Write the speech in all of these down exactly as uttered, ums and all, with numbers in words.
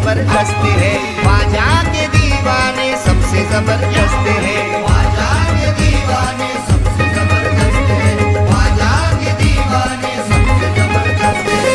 जबरदस्त है। ख्वाजा के दीवाने सबसे जबरदस्त है। ख्वाजा के दीवाने सबसे जबरदस्त है। ख्वाजा के दीवाने सबसे जबरदस्त है।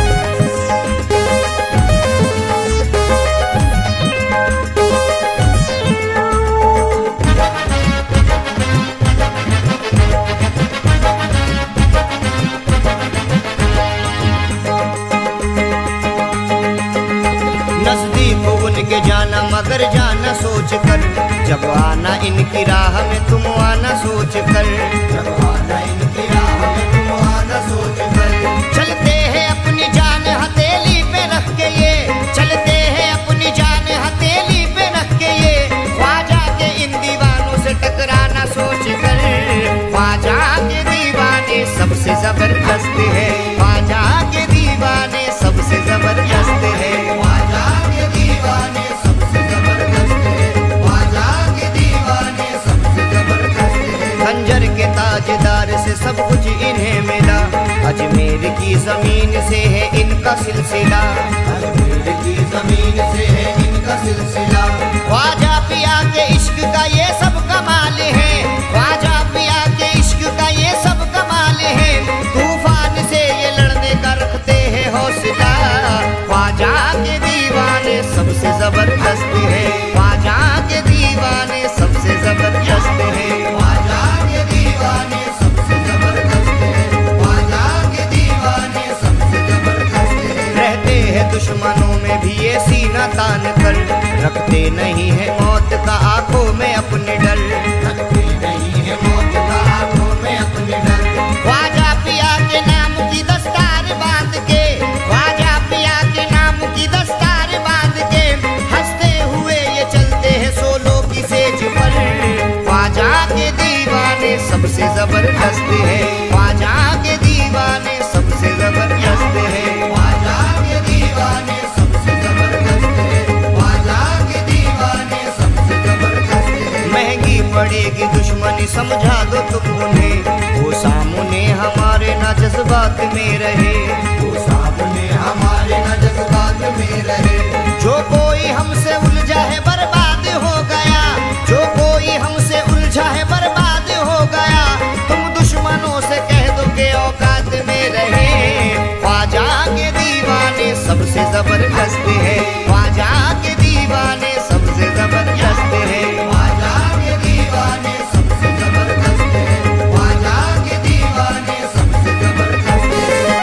नजदीक उनके जाना मगर जाना सोच कर, जब आना इनकी राह में तुम आना सोच कर, जब आना इनकी राह में तुम आना सोच कर। चलते हैं अपनी जान हथेली पे रख के ये, चलते हैं अपनी जान हथेली पे रख के ये, ख्वाजा के इन दीवानों से टकराना सोच कर। ख्वाजा के दीवाने सबसे जबरदस्त है। ख्वाजा के दीवाने सबसे जबरदस्त है। ख्वाजा के दीवाने सबसे जबरदस्त है। ख्वाजा के दीवाने सबसे जबरदस्त है। खंजर के ताजदार से सब कुछ इन्हें मिला, अजमेर की जमीन से है इनका सिलसिला, अजमेर की जमीन से है इनका सिलसिला। ख्वाजा पिया के इश्क का ये सब कमाल है। ख्वाजा पिया के इश्क का ये सब कमाल है। तूफान से ये लड़ने का रखते हैं हौसला। ख्वाजा के दीवाने सबसे जबरदस्त है। ख्वाजा के दीवाने सबसे जबरदस्त है। ख्वाजा के दीवाने सबसे जबरदस्त है। ख्वाजा के दीवाने सबसे जबरदस्त है। रहते हैं दुश्मनों में भी ये सीना तान कर, रखते नहीं है मौत का आंखों में अपने डर, रखते नहीं है मौत का आंखों में अपने डर। ख्वाजा पिया के नाम की दस्तार बांध के, ख्वाजा पिया के नाम की दस्तार बांध के, हंसते हुए ये चलते हैं सोलो की सेज पर। ख्वाजा के दीवाने सबसे जबरदस्त है। ख्वाजा के दीवाने सबसे जबरदस्त है। ख्वाजा के दीवाने सबसे जबरदस्त है। ख्वाजा के दीवाने सबसे जबरदस्त है। महंगी पड़ेगी दुश्मनी समझा दो तुम उन्हें, वो सामने हमारे ना जज्बात में रहे, वो सामने हमारे ना जज्बात में रहे। जो कोई हमसे उलझा है बर्बाद हो गया, जो कोई हमसे उलझा है बर्बाद हो गया। तुम दुश्मनों से कह दो के औकात में रहे। ख्वाजा के दीवाने सबसे जबरदस्त है। ख्वाजा के दीवाने सबसे जबरदस्त है। ख्वाजा के दीवाने सबसे जबरदस्त है। ख्वाजा के दीवाने सबसे जबरदस्त है।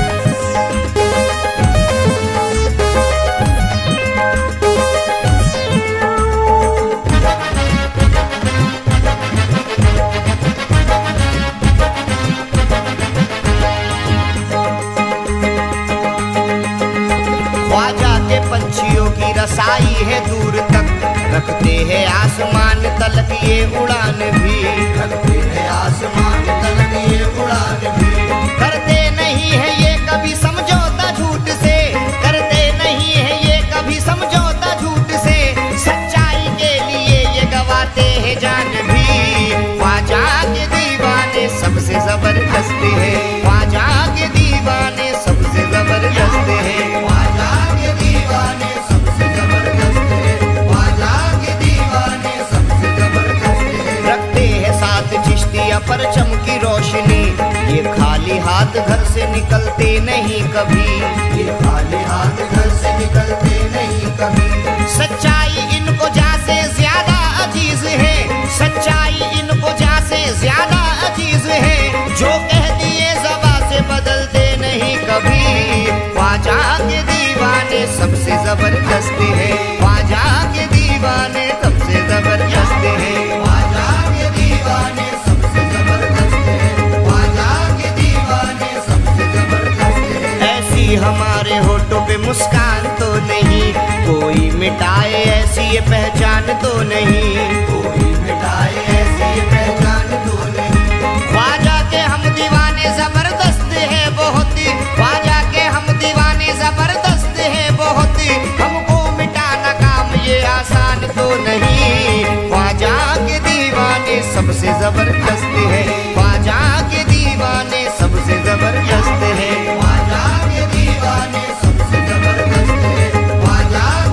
ख्वाजा के पंछियों की रसाई है दूर तक, रखते हैं आसमान तलक ये उड़ान भी, रखते हैं आसमान तलक ये उड़ान भी। करते नहीं है ये कभी समझौता झूठ से, करते नहीं है ये कभी समझौता झूठ से। सच्चाई के लिए ये गवाते हैं जान भी। ख्वाजा के दीवाने सबसे जबरदस्त है। ख्वाजा के दीवाने सबसे जबरदस्त है। ख्वाजा के दीवाने सबसे जबरदस्त है। ख्वाजा के दीवाने सबसे जबरदस्त है। रखते हैं साथ चिश्तिया परचम की रोशनी, ये खाली हाथ घर से निकलते नहीं कभी, ये खाली हाथ घर से निकलते नहीं कभी। सच्चाई इनको जा से ज्यादा अजीज है, सच्चाई इनको जा से ज्यादा अजीज है। जो कह दिए ज़बां से बदलते नहीं कभी। ख्वाजा के दीवाने सबसे जबरदस्त है। ख्वाजा के दीवाने सबसे जबरदस्त है। ख्वाजा के दीवाने सबसे जबरदस्त है। ख्वाजा के दीवाने सबसे जबरदस्त है। ऐसी हमारे होठों पे मुस्कान तो नहीं, कोई मिटाए ऐसी ये पहचान तो नहीं, कोई मिटाए ऐसी ये पहचान तो नहीं। ख्वाजा के हम दीवाने जबरदस्त है बहुत, ख्वाजा के हम दीवाने जबरदस्त है बहुत। हमको मिटाना काम ये आसान तो नहीं। ख्वाजा के दीवाने सबसे जबरदस्त है। ख्वाजा के दीवाने सबसे जबरदस्त है। ख्वाजा के दीवाने सबसे जबरदस्त है। ख्वाजा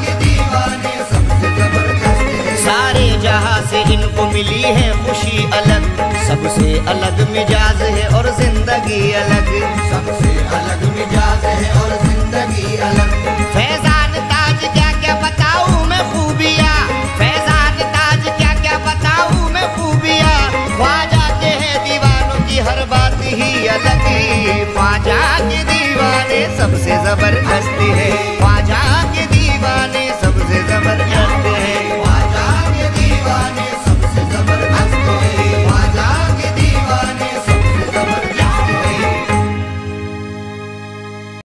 से इनको मिली है खुशी अलग, सबसे अलग मिजाज है और जिंदगी अलग, सबसे अलग मिजाज है और जिंदगी अलग। फैजान ताज क्या क्या बताऊं मैं खूबियाँ, फैजान ताज क्या क्या बताऊं मैं खूबियाँ, ख्वाजा के हैं दीवानों की हर बात ही अलग, ख्वाजा के दीवाने सबसे जबरदस्त है, ख्वाजा के दीवाने सबसे जबरदस्त।